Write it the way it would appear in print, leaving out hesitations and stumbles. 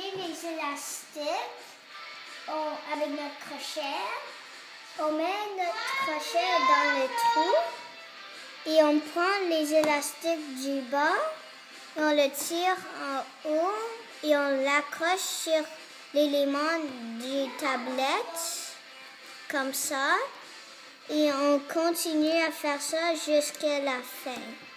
attacher les élastiques avec notre crochet. On met notre crochet dans le trou et on prend les élastiques du bas et on le tire en haut et on l'accroche sur l'élément du tablette comme ça et on continue à faire ça jusqu'à la fin.